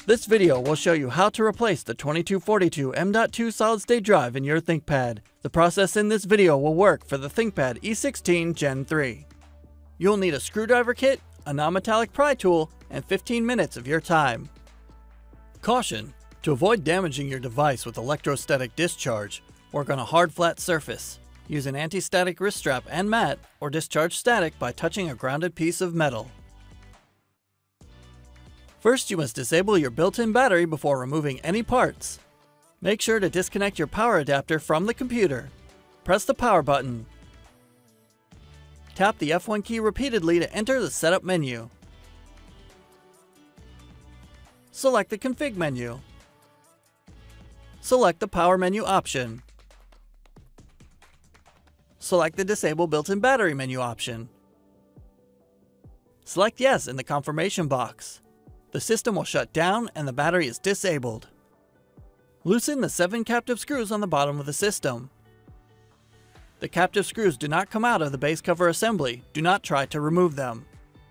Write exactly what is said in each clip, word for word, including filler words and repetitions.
This video will show you how to replace the twenty-two forty-two M dot two solid-state drive in your ThinkPad. The process in this video will work for the ThinkPad E sixteen Gen three. You'll need a screwdriver kit, a non-metallic pry tool, and fifteen minutes of your time. Caution! To avoid damaging your device with electrostatic discharge, work on a hard flat surface. Use an anti-static wrist strap and mat, or discharge static by touching a grounded piece of metal. First, you must disable your built-in battery before removing any parts. Make sure to disconnect your power adapter from the computer. Press the power button. Tap the F one key repeatedly to enter the setup menu. Select the config menu. Select the power menu option. Select the disable built-in battery menu option. Select yes in the confirmation box. The system will shut down and the battery is disabled. Loosen the seven captive screws on the bottom of the system. The captive screws do not come out of the base cover assembly. Do not try to remove them.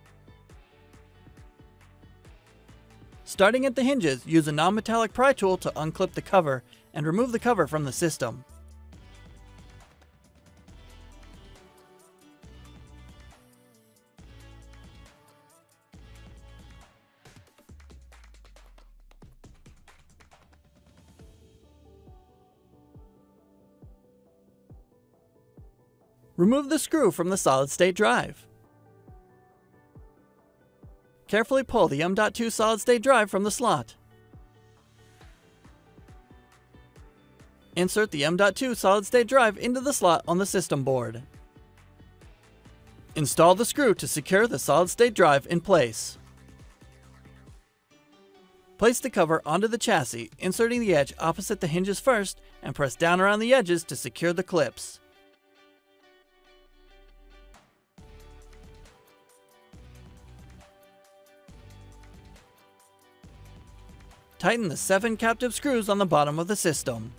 Starting at the hinges, use a non-metallic pry tool to unclip the cover and remove the cover from the system. Remove the screw from the solid-state drive. Carefully pull the M dot two solid-state drive from the slot. Insert the M dot two solid-state drive into the slot on the system board. Install the screw to secure the solid-state drive in place. Place the cover onto the chassis, inserting the edge opposite the hinges first, and press down around the edges to secure the clips. Tighten the seven captive screws on the bottom of the system.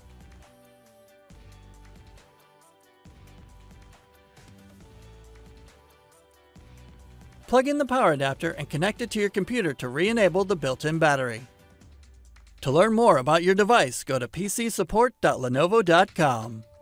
Plug in the power adapter and connect it to your computer to re-enable the built-in battery. To learn more about your device, go to P C support dot lenovo dot com.